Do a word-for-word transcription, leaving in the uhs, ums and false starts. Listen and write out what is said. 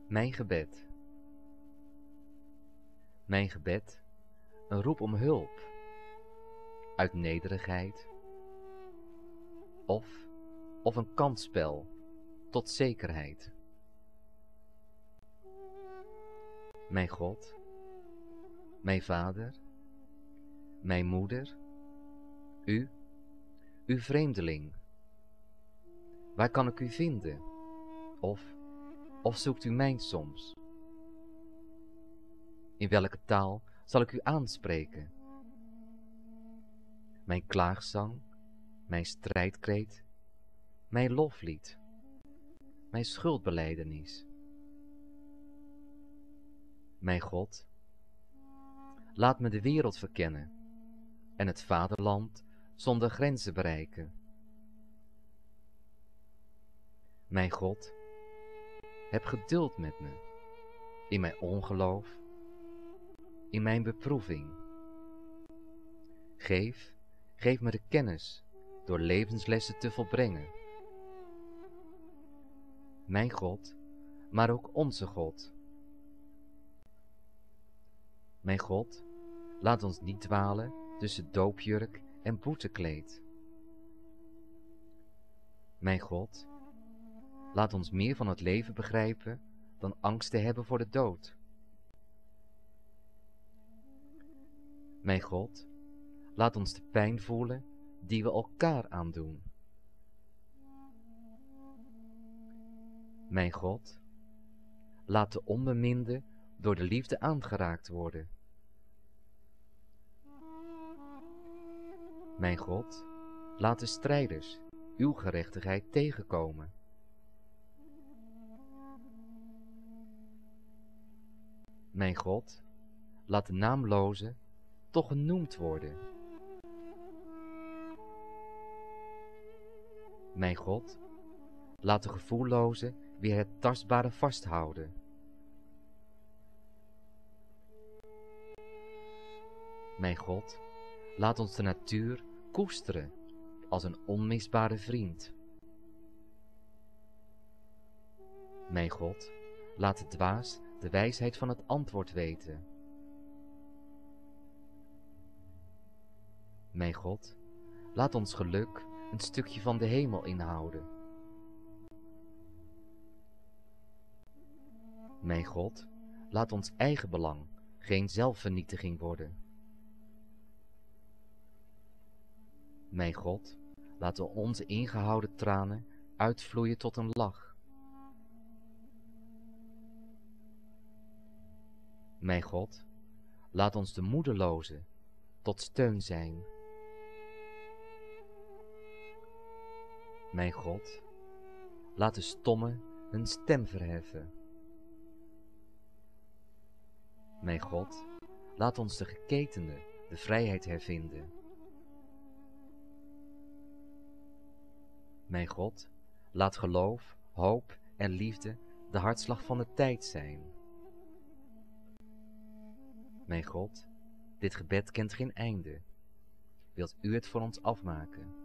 Mijn gebed. Mijn gebed, een roep om hulp, uit nederigheid, of, of een kansspel tot zekerheid. Mijn God, mijn Vader, mijn Moeder, u, uw vreemdeling. Waar kan ik u vinden? Of, of zoekt u mij soms? In welke taal zal ik u aanspreken? Mijn klaagzang, mijn strijdkreet, mijn loflied, mijn schuldbelijdenis. Mijn God, laat me de wereld verkennen en het vaderland zonder grenzen bereiken. Mijn God, heb geduld met me, in mijn ongeloof, in mijn beproeving. Geef, geef me de kennis door levenslessen te volbrengen. Mijn God, maar ook onze God. Mijn God, laat ons niet dwalen tussen doopjurk en boetekleed. Mijn God, laat ons meer van het leven begrijpen dan angst te hebben voor de dood. Mijn God, laat ons de pijn voelen die we elkaar aandoen. Mijn God, laat de onbeminde door de liefde aangeraakt worden. Mijn God, laat de strijders uw gerechtigheid tegenkomen. Mijn God, laat de naamlozen toch genoemd worden. Mijn God, laat de gevoellozen weer het tastbare vasthouden. Mijn God, laat ons de natuur koesteren als een onmisbare vriend. Mijn God, laat de dwaas de wijsheid van het antwoord weten. Mijn God, laat ons geluk een stukje van de hemel inhouden. Mijn God, laat ons eigen belang geen zelfvernietiging worden. Mijn God, laat onze ingehouden tranen uitvloeien tot een lach. Mijn God, laat ons de moedelozen tot steun zijn. Mijn God, laat de stommen hun stem verheffen. Mijn God, laat ons de geketenden de vrijheid hervinden. Mijn God, laat geloof, hoop en liefde de hartslag van de tijd zijn. Mijn God, dit gebed kent geen einde. Wilt u het voor ons afmaken?